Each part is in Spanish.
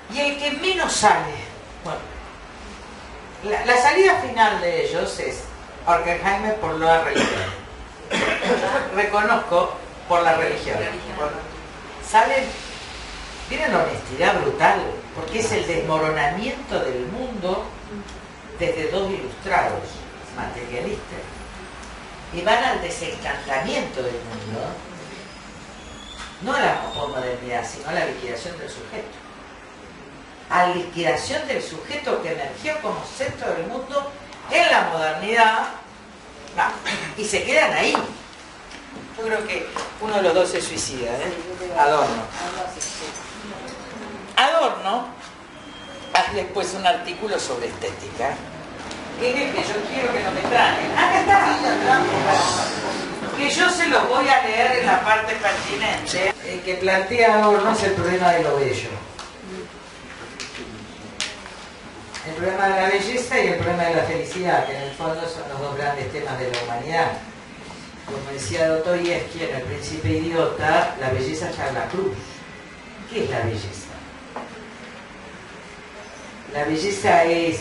y el que menos sale. Bueno, la salida final de ellos es Horkheimer por la religión. Yo reconozco por la religión. Salen, tienen una honestidad brutal, porque es el desmoronamiento del mundo desde dos ilustrados materialistas. Y van al desencantamiento del mundo, no a la posmodernidad, sino a la liquidación del sujeto. A la liquidación del sujeto que emergió como centro del mundo en la modernidad, y se quedan ahí. Yo creo que uno de los dos se suicida, Adorno. Adorno hace después un artículo sobre estética, que es el que yo quiero que no me traen. Acá está, que yo se los voy a leer en la parte pertinente. El que plantea Adorno es el problema de lo bello. El problema de la belleza y el problema de la felicidad, que en el fondo son los dos grandes temas de la humanidad. Como decía Dostoyevsky en El Príncipe Idiota, la belleza está en la cruz. ¿Qué es la belleza? La belleza es...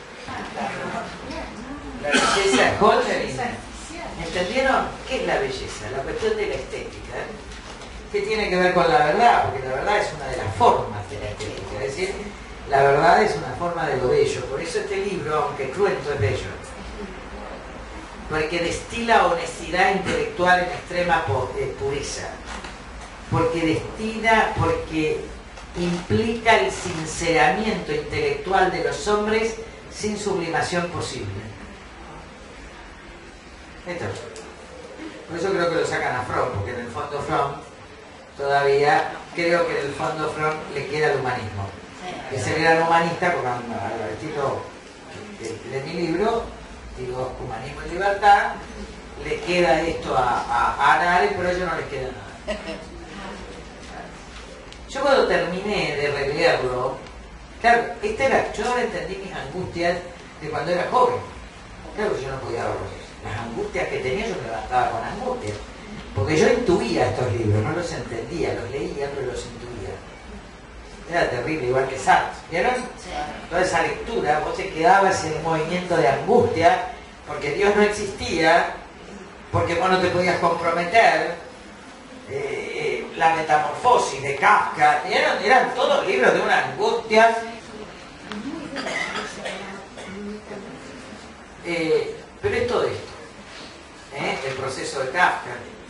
La belleza es Holderlin. ¿Entendieron? ¿Qué es la belleza? La cuestión de la estética. ¿Qué tiene que ver con la verdad? Porque la verdad es una de las formas de la estética. Es decir, la verdad es una forma de lo bello. Por eso este libro, aunque cruento, es bello. Porque destila honestidad intelectual en extrema pureza. Porque implica el sinceramiento intelectual de los hombres sin sublimación posible. Esto. Por eso creo que lo sacan a Fromm, porque en el fondo Fromm todavía, creo que en el fondo Fromm le queda el humanismo. Es el gran humanista, como al estilo de mi libro, digo, Humanismo y Libertad, le queda esto a Arendt, pero a ellos no les queda nada. Yo cuando terminé de releerlo, claro, yo ahora entendí mis angustias de cuando era joven. Claro que yo no podía verlo. Las angustias que tenía, yo me levantaba con angustias. Porque yo intuía estos libros, no los entendía, los leía, pero los intuía. Era terrible, igual que Sartre. ¿Vieron? Toda esa lectura, vos te quedabas en un movimiento de angustia, porque Dios no existía, porque vos no te podías comprometer. La metamorfosis de Kafka, eran todos libros de una angustia. Pero es todo esto, el proceso de Kafka.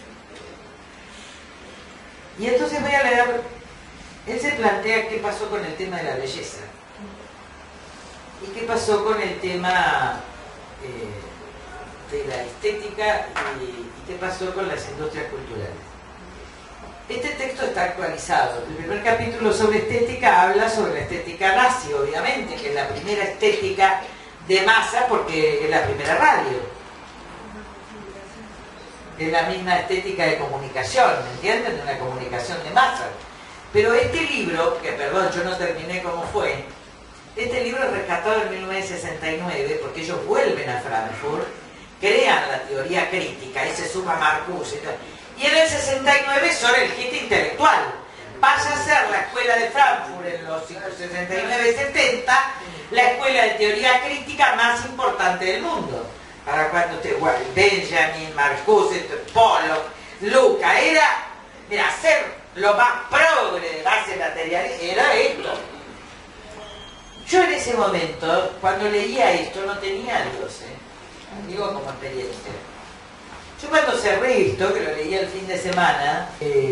Y entonces voy a leer, él se plantea qué pasó con el tema de la belleza y qué pasó con el tema de la estética y qué pasó con las industrias culturales. Este texto está actualizado. El primer capítulo sobre estética habla sobre la estética nazi, obviamente, que es la primera estética de masa porque es la primera radio. Es la misma estética de comunicación, ¿me entienden? De una comunicación de masa. Pero este libro, que perdón, yo no terminé como fue, este libro es rescatado en 1969 porque ellos vuelven a Frankfurt, crean la teoría crítica y se suma Marcuse y todo. Y en el 69 son el hit intelectual. Pasa a ser la escuela de Frankfurt en los 69-70 la escuela de teoría crítica más importante del mundo. Para cuando Benjamin, Marcuse, Pollock, Luca, era ser lo más progre de base material, era esto. Yo en ese momento, cuando leía esto, no tenía a Dios, digo como experiencia. Yo cuando cerré esto, que lo leí el fin de semana,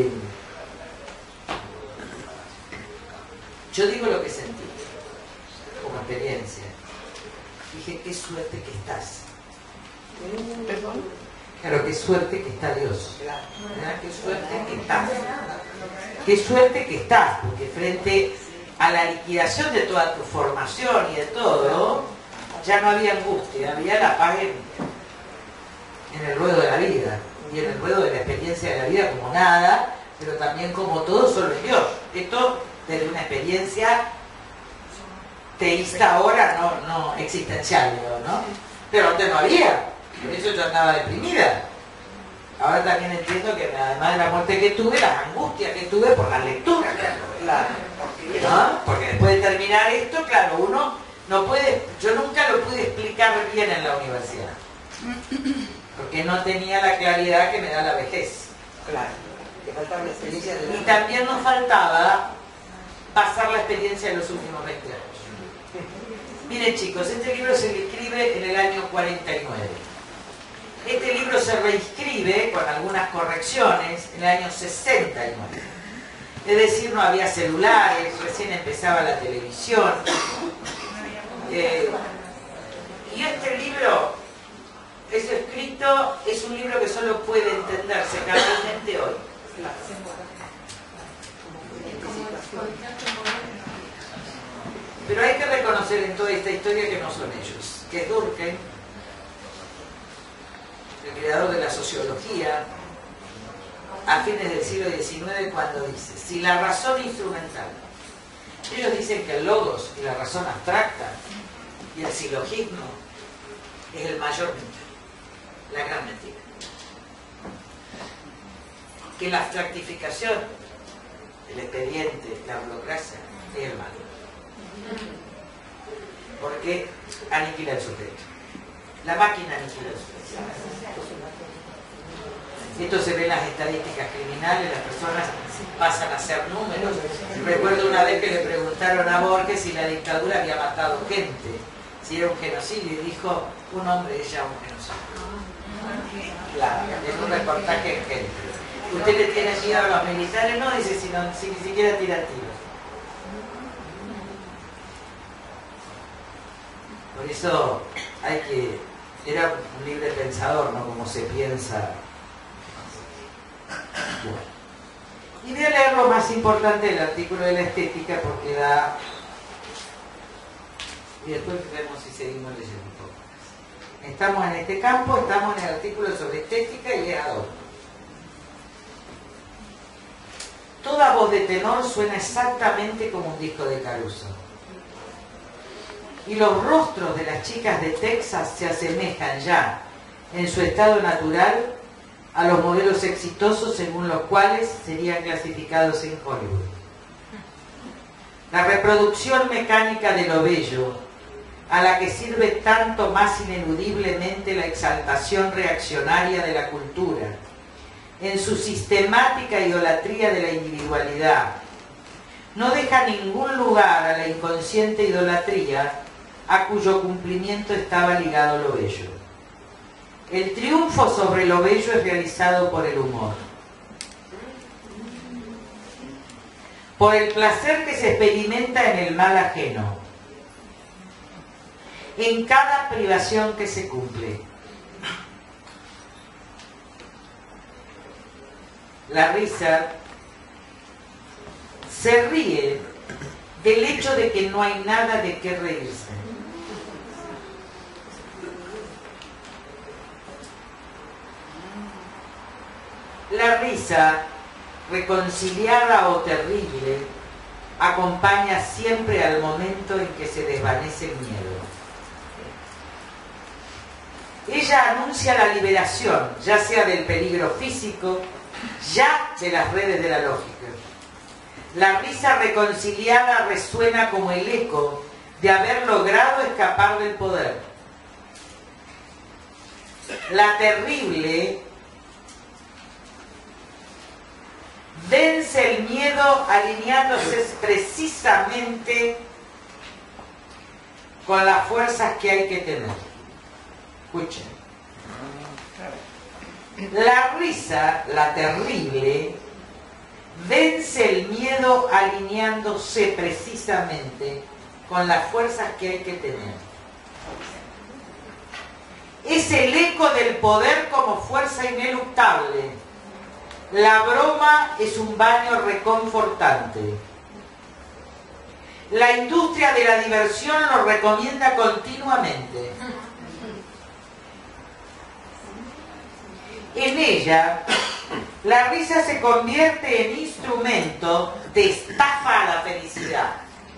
yo digo lo que sentí, como experiencia. Dije, qué suerte que estás. ¿Perdón? Claro, qué suerte que está Dios. ¿Verdad? Qué suerte que estás. Qué suerte que estás, porque frente a la liquidación de toda tu formación y de todo, ya no había angustia, había la paz en el ruedo de la vida y en el ruedo de la experiencia de la vida como nada, pero también como todo solo es Dios. Esto desde una experiencia teísta ahora, no existencial, ¿no? Pero antes no había, por eso yo andaba deprimida. Ahora también entiendo que además de la muerte que tuve, las angustias que tuve por la lectura, ¿no? Porque después puede terminar esto, claro, uno no puede, yo nunca lo pude explicar bien en la universidad, porque no tenía la claridad que me da la vejez. Claro, te faltaba la experiencia de... Y también nos faltaba pasar la experiencia de los últimos 20 años. Miren chicos, este libro se le escribe en el año 49. Este libro se reescribe con algunas correcciones en el año 69. Es decir, no había celulares, recién empezaba la televisión. Y este libro es escrito, es un libro que solo puede entenderse cabalmente hoy. Pero hay que reconocer en toda esta historia que no son ellos, que es Durkheim, el creador de la sociología, a fines del siglo XIX, cuando dice: si la razón instrumental, ellos dicen que el logos y la razón abstracta y el silogismo es el mayor mentira, la gran mentira, que la abstractificación, el expediente, la burocracia es el malo, porque aniquila el sujeto, la máquina aniquila el sujeto. Esto se ve en las estadísticas criminales, las personas pasan a ser números. Recuerdo una vez que le preguntaron a Borges si la dictadura había matado gente, si era un genocidio, y dijo: un hombre es ya un genocidio. Claro, en un reportaje en Gente. ¿Usted le tiene miedo a los militares? No, dice, si ni siquiera tira tiros. Por eso hay que... Era un libre pensador, no como se piensa. Bueno. Y voy a leer lo más importante del artículo de la estética, porque da... Y después vemos si seguimos leyendo un poco más. Estamos en este campo, estamos en el artículo sobre estética y es adorno. Toda voz de tenor suena exactamente como un disco de Caruso. Y los rostros de las chicas de Texas se asemejan ya, en su estado natural, a los modelos exitosos según los cuales serían clasificados en Hollywood. La reproducción mecánica de lo bello, a la que sirve tanto más ineludiblemente la exaltación reaccionaria de la cultura, en su sistemática idolatría de la individualidad, no deja ningún lugar a la inconsciente idolatría a cuyo cumplimiento estaba ligado lo bello. El triunfo sobre lo bello es realizado por el humor, por el placer que se experimenta en el mal ajeno, en cada privación que se cumple. La risa se ríe del hecho de que no hay nada de qué reírse. La risa, reconciliada o terrible, acompaña siempre al momento en que se desvanece el miedo. Ella anuncia la liberación, ya sea del peligro físico, ya de las redes de la lógica. La risa reconciliada resuena como el eco de haber logrado escapar del poder. La terrible vence el miedo alineándose precisamente con las fuerzas que hay que tener. Escuchen. La risa, la terrible, vence el miedo alineándose precisamente con las fuerzas que hay que tener. Es el eco del poder como fuerza ineluctable. La broma es un baño reconfortante. La industria de la diversión lo recomienda continuamente. En ella, la risa se convierte en instrumento de estafa a la felicidad.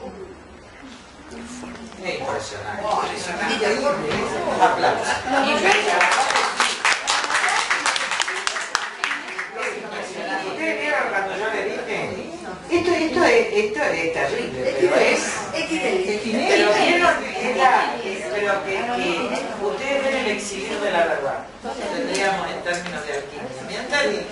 Es impresionante. Aplausos. ¿Ustedes vieron cuando yo le dije? Esto es esto es terrible, pero es... Pero vieron, pero que ustedes ven el exilio de la verdad. Tendríamos en términos de alquimia.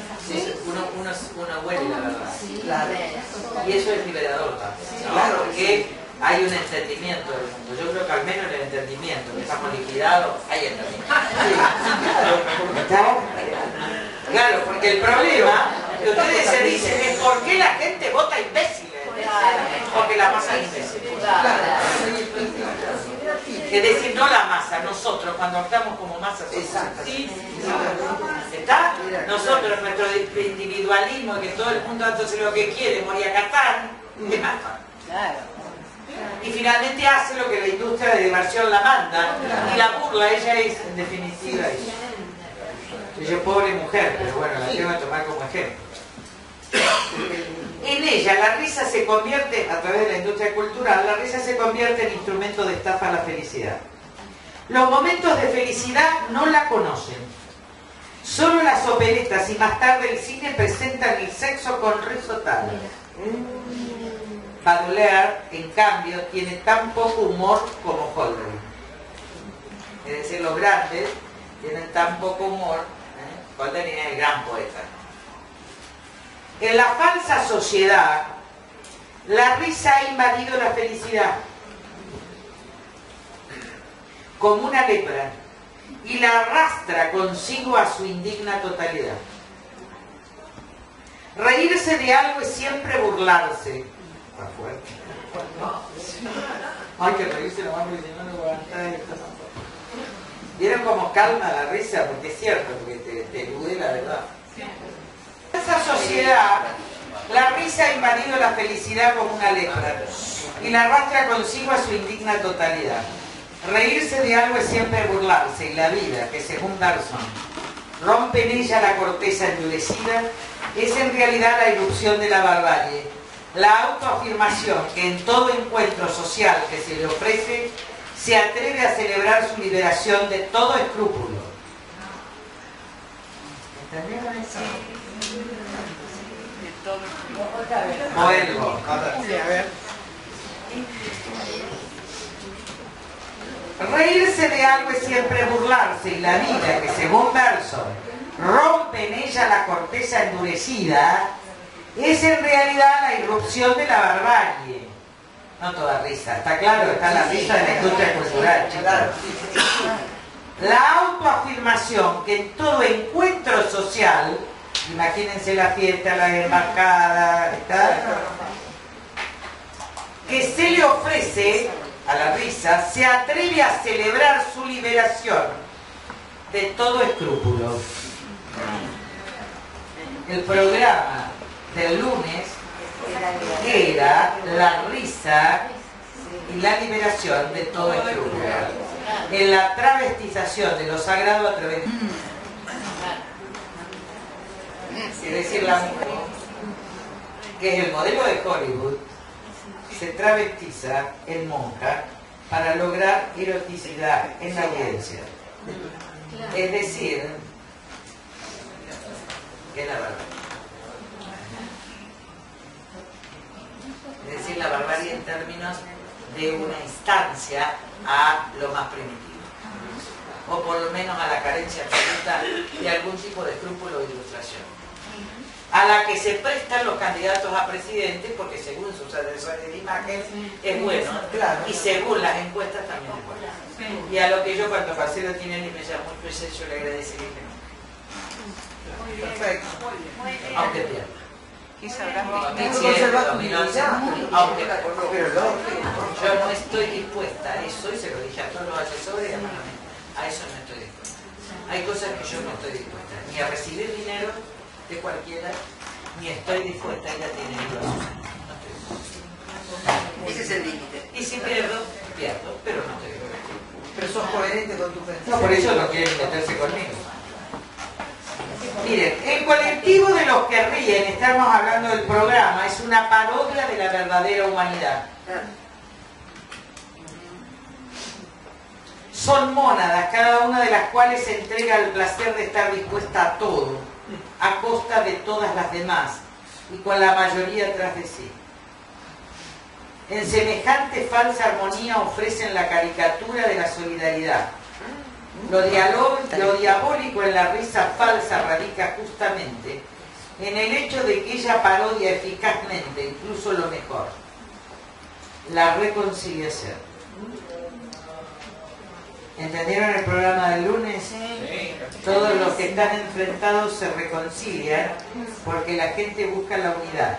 Uno huele la verdad. Claro. Y eso es liberador también, ¿no? Claro, porque hay un entendimiento del mundo. Yo creo que al menos en el entendimiento, que estamos liquidados, hay entendimiento. Claro, porque el problema que ustedes se dicen es ¿por qué la gente vota imbéciles? Porque la masa es imbécil. Es decir, no la masa, nosotros cuando actuamos como masa somos así. ¿Está? Nosotros, nuestro individualismo, que todo el mundo hace lo que quiere, morir a Catán, ¿qué mata? Y finalmente hace lo que la industria de diversión la manda y la burla. Ella es, en definitiva, ella es pobre mujer, pero bueno, la tengo que tomar como ejemplo. En ella la risa se convierte, a través de la industria cultural, la risa se convierte en instrumento de estafa a la felicidad. Los momentos de felicidad no la conocen. Solo las operetas y más tarde el cine presentan el sexo con risotadas. Baudelaire, en cambio, tiene tan poco humor como Holbein. Es decir, los grandes tienen tan poco humor. Holbein es el gran poeta. En la falsa sociedad, la risa ha invadido la felicidad como una lepra y la arrastra consigo a su indigna totalidad. Reírse de algo es siempre burlarse. Está fuerte. Hay que reírse nomás porque si no, no aguanta esto. ¿Vieron cómo calma la risa? Porque es cierto, porque te elude la verdad. En esa sociedad, la risa ha invadido la felicidad como una lepra y la arrastra consigo a su indigna totalidad. Reírse de algo es siempre burlarse, y la vida, que según Darson rompe en ella la corteza endurecida, es en realidad la irrupción de la barbarie, la autoafirmación que en todo encuentro social que se le ofrece se atreve a celebrar su liberación de todo escrúpulo. ¿Entendieron eso? Vuelvo. Reírse de algo es siempre burlarse, y la vida, que según Bergson rompe en ella la corteza endurecida, es en realidad la irrupción de la barbarie. No toda risa, está claro, está la risa de la industria cultural, chicos. La autoafirmación que en todo encuentro social, imagínense la fiesta, la embarcada, que se le ofrece a la risa, se atreve a celebrar su liberación de todo escrúpulo. El programa del lunes era la risa y la liberación de todo escrúpulo, en la travestización de lo sagrado a través de... Es decir, la mujer, que es el modelo de Hollywood, se travestiza en monja para lograr eroticidad en la audiencia. Es decir, que es la barbarie. Es decir, la barbarie en términos de una instancia a lo más primitivo. O por lo menos a la carencia absoluta de algún tipo de escrúpulo o ilustración. A la que se prestan los candidatos a presidente, porque según sus asesores de imagen es bueno, y según las encuestas también es bueno. Y a lo que yo cuando pasé lo tienen y me llamó el presidente, yo le agradecería que no. Perfecto. Aunque pierda. Aunque yo no estoy dispuesta a eso, y se lo dije a todos los asesores, a eso no estoy dispuesta. Hay cosas que yo no estoy dispuesta, ni a recibir dinero de cualquiera, ni estoy dispuesta a ir a tener hijos. Ese es el límite. Y si pierdo, pierdo, pero no estoy dispuesta. Pero sos coherente con tu pensamiento. No, por eso no quieren meterse conmigo. Miren, el colectivo de los que ríen, estamos hablando del programa, es una parodia de la verdadera humanidad. Son mónadas, cada una de las cuales se entrega el placer de estar dispuesta a todo, a costa de todas las demás, y con la mayoría tras de sí. En semejante falsa armonía ofrecen la caricatura de la solidaridad. Lo diabólico en la risa falsa radica justamente en el hecho de que ella parodia eficazmente incluso lo mejor, la reconciliación. ¿Entendieron el programa del lunes? Sí. Todos los que están enfrentados se reconcilian porque la gente busca la unidad.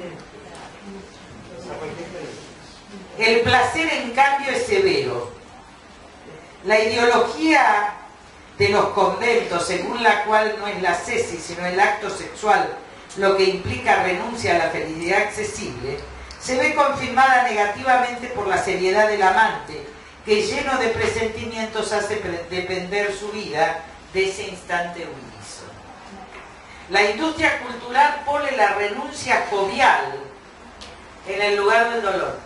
El placer, en cambio, es severo. La ideología de los conventos, según la cual no es la cesis, sino el acto sexual, lo que implica renuncia a la felicidad accesible, se ve confirmada negativamente por la seriedad del amante, que lleno de presentimientos hace depender su vida de ese instante unísono. La industria cultural pone la renuncia jovial en el lugar del dolor,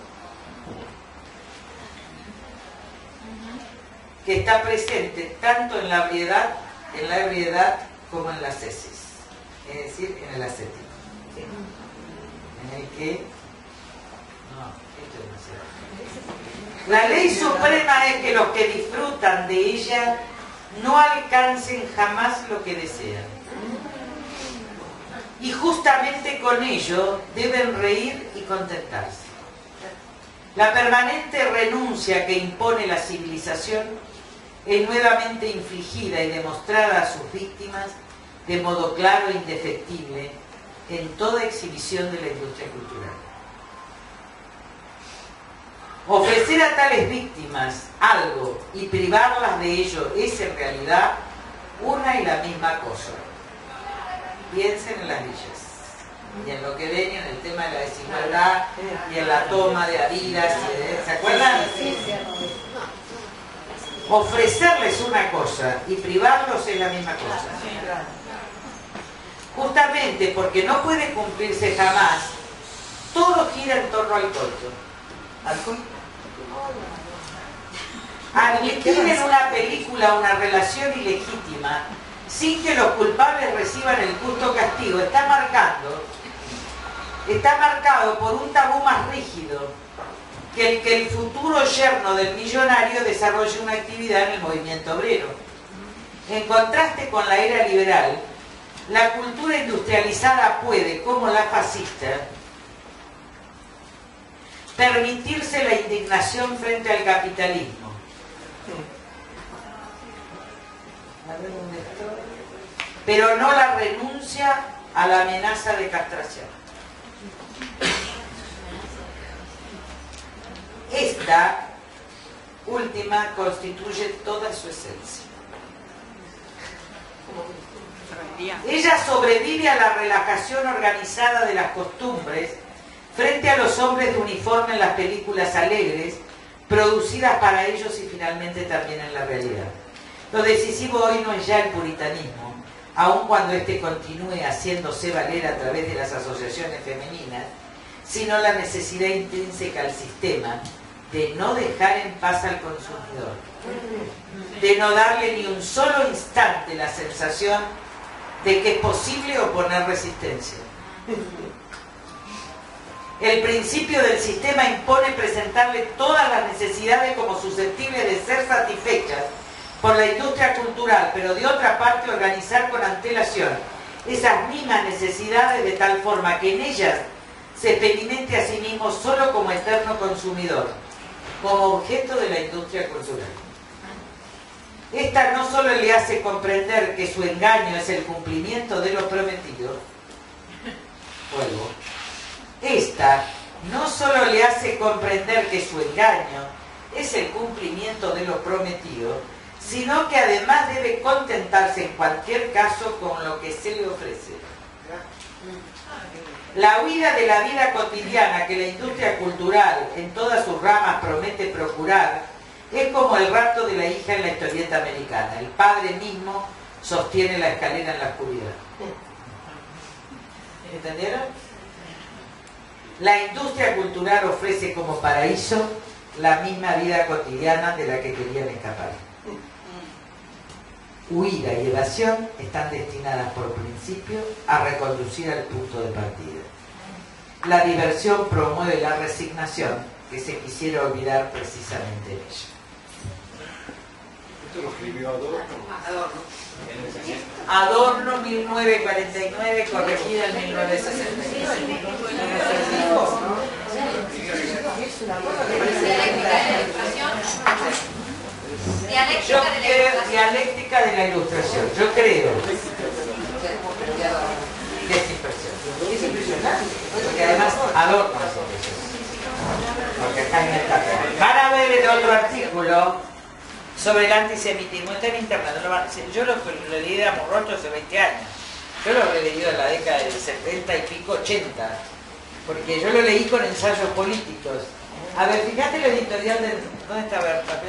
que está presente tanto en la ebriedad como en la cesis, es decir, en el ascético, ¿sí? En el que la ley suprema es que los que disfrutan de ella no alcancen jamás lo que desean. Y justamente con ello deben reír y contentarse. La permanente renuncia que impone la civilización es nuevamente infligida y demostrada a sus víctimas de modo claro e indefectible en toda exhibición de la industria cultural. Ofrecer a tales víctimas algo y privarlas de ello es en realidad una y la misma cosa. Piensen en las villas y en lo que ven, en el tema de la desigualdad y en la toma de Adidas, ¿se acuerdan? Ofrecerles una cosa y privarlos es la misma cosa. Justamente porque no puede cumplirse jamás, todo gira en torno al coito. ¿Alcohol? Admitir en una película una relación ilegítima sin que los culpables reciban el justo castigo está marcado por un tabú más rígido que el futuro yerno del millonario desarrolle una actividad en el movimiento obrero. En contraste con la era liberal, la cultura industrializada puede, como la fascista, permitirse la indignación frente al capitalismo. Pero no la renuncia a la amenaza de castración. Esta última constituye toda su esencia. Ella sobrevive a la relajación organizada de las costumbres frente a los hombres de uniforme en las películas alegres producidas para ellos y finalmente también en la realidad. Lo decisivo hoy no es ya el puritanismo, aun cuando éste continúe haciéndose valer a través de las asociaciones femeninas, sino la necesidad intrínseca al sistema de no dejar en paz al consumidor, de no darle ni un solo instante la sensación de que es posible oponer resistencia. El principio del sistema impone presentarle todas las necesidades como susceptibles de ser satisfechas por la industria cultural, pero de otra parte organizar con antelación esas mismas necesidades de tal forma que en ellas se experimente a sí mismo solo como eterno consumidor, como objeto de la industria cultural. Esta no solo le hace comprender que su engaño es el cumplimiento de lo prometido, esta no solo le hace comprender que su engaño es el cumplimiento de lo prometido, sino que además debe contentarse en cualquier caso con lo que se le ofrece. La huida de la vida cotidiana que la industria cultural en todas sus ramas promete procurar es como el rapto de la hija en la historieta americana. El padre mismo sostiene la escalera en la oscuridad. ¿Entendieron? La industria cultural ofrece como paraíso la misma vida cotidiana de la que querían escapar. Huida y evasión están destinadas por principio a reconducir al punto de partida. la diversión promueve la resignación que se quisiera olvidar precisamente en ella. Esto lo escribió Adorno. Adorno 1949, corregida en 1965. Dialéctica de la ilustración. Yo creo que es impresión. Es impresionante. Porque además Adorno es impresionante. Porque está en el cartel. Van a ver el otro artículo sobre el antisemitismo. Está en internet. Yo lo leí de Amorrocho hace 20 años. Yo lo he leído en la década del 70 y pico, 80. Porque yo lo leí con ensayos políticos. A ver, fíjate el editorial de... ¿Dónde está Berta?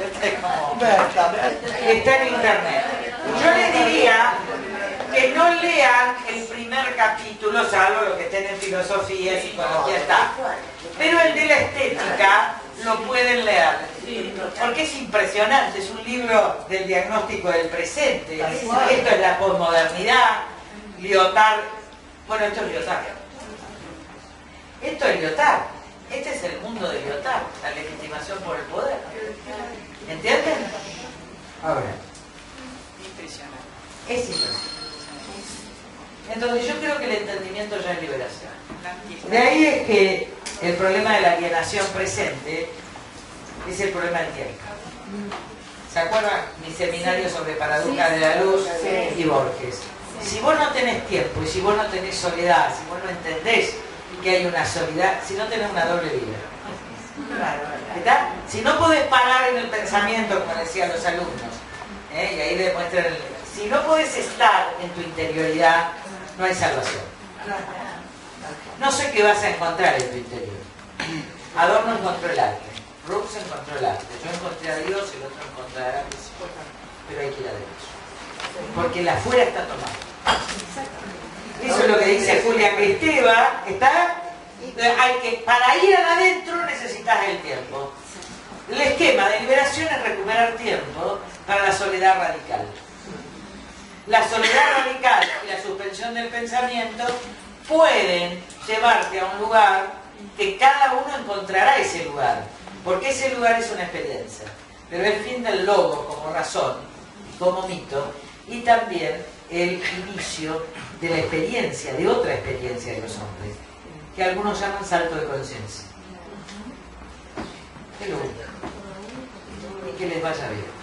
Está en internet. Yo les diría que no lean el primer capítulo, salvo lo que estén en filosofía, psicología, está. Pero el de la estética lo pueden leer. Porque es impresionante, es un libro del diagnóstico del presente. Esto es la posmodernidad, Lyotard. Bueno, esto es Lyotard. Esto es Lyotard. Este es el mundo de Lyotard, la legitimación por el poder. ¿Entienden? Ahora, es impresionante. Entonces yo creo que el entendimiento ya es liberación. De ahí es que el problema de la alienación presente es el problema del tiempo. ¿Se acuerdan mi seminario sobre paradoja de la luz y Borges? Si vos no tenés tiempo y si vos no tenés soledad, si vos no entendés que hay una soledad, si no tenés una doble vida. ¿Está? Si no podés parar en el pensamiento, como decían los alumnos, y ahí demuestran, si no podés estar en tu interioridad, no hay salvación. No sé qué vas a encontrar en tu interior. Adorno encontró el arte, Rousseau encontró el arte, yo encontré a Dios, el otro encontrará a Dios, pero hay que ir a Dios. Porque la afuera está tomada. Eso es lo que dice Julia Kristeva, ¿está? Para ir adentro necesitas el tiempo. El esquema de liberación es recuperar tiempo para la soledad radical. La soledad radical y la suspensión del pensamiento pueden llevarte a un lugar que cada uno encontrará ese lugar, porque ese lugar es una experiencia. Pero el fin del logo como razón, como mito, y también el inicio de la experiencia, de otra experiencia de los hombres, que algunos llaman salto de conciencia. Que lo busquen y que les vaya bien.